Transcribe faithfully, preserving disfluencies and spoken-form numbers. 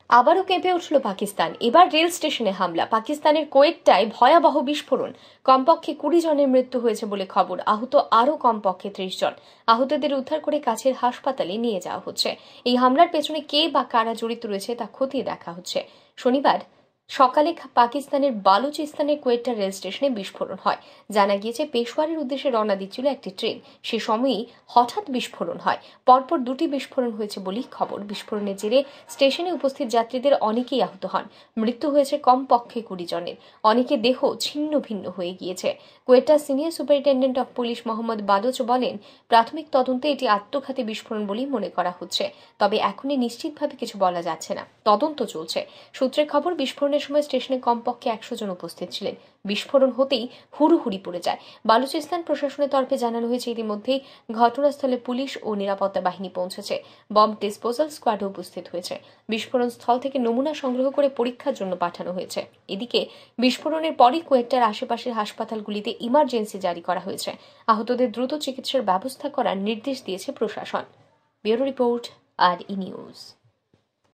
আবারও কেঁপে উঠল পাকিস্তান। এবার রেল স্টেশনে হামলা। পাকিস্তানের কোয়েটায় ভয়াবহ বিস্ফোরণ। কমপক্ষে কুড়ি জনের মৃত্যু হয়েছে বলে খবর। আহত আরও কমপক্ষে ত্রিশ জন। আহতদের উদ্ধার করে কাছের হাসপাতালে নিয়ে যাওয়া হচ্ছে। এই হামলার পেছনে কে বা কারা জড়িত রয়েছে তা খতিয়ে দেখা হচ্ছে। শনিবার সকালে পাকিস্তানের বালুচিস্তানের কোয়েটা রেল স্টেশনে বিস্ফোরণ হয়। জানা গিয়েছে, পেশোয়ারের উদ্দেশ্যে রওনা দিচ্ছিল একটি ট্রেন। সে সময়ই হঠাৎ বিস্ফোরণ হয়। পরপর দুটি বিস্ফোরণ হয়েছে বলেই খবর। বিস্ফোরণের জেরে স্টেশনে উপস্থিত যাত্রীদের অনেকেই আহত হন। মৃত্যু হয়েছে কমপক্ষে কুড়ি জনের। অনেকে দেহ ছিন্ন ভিন্ন হয়ে গিয়েছে। কোয়েটার senior superintendent of police Mohammad বাদোচ বলেন, প্রাথমিক তদন্তে এটি আত্মঘাতী বিস্ফোরণ বলেই মনে করা হচ্ছে। তবে এখনই নিশ্চিতভাবে কিছু বলা যাচ্ছে না। তদন্ত চলছে। সূত্রের খবর, বিস্ফোরণের সময় স্টেশনে কমপক্ষে একশো জন উপস্থিত ছিলেন। বিস্ফোরণ হতেই হুড়ুহুড়ি পড়ে যায়। বালুচিস্তান প্রশাসনের তরফে জানানো হয়েছে, ইতিমধ্যেই ঘটনাস্থলে পুলিশ ও নিরাপত্তা বাহিনী পৌঁছেছে। বম্ব ডিসপোজাল স্কোয়াডও উপস্থিত হয়েছে। বিস্ফোরণ স্থল থেকে নমুনা সংগ্রহ করে পরীক্ষার জন্য পাঠানো হয়েছে। এদিকে বিস্ফোরণের পরই কোয়েটার আশেপাশের হাসপাতালগুলিতে ইমার্জেন্সি জারি করা হয়েছে। আহতদের দ্রুত চিকিৎসার ব্যবস্থা করার নির্দেশ দিয়েছে প্রশাসন। Bureau report, R E news.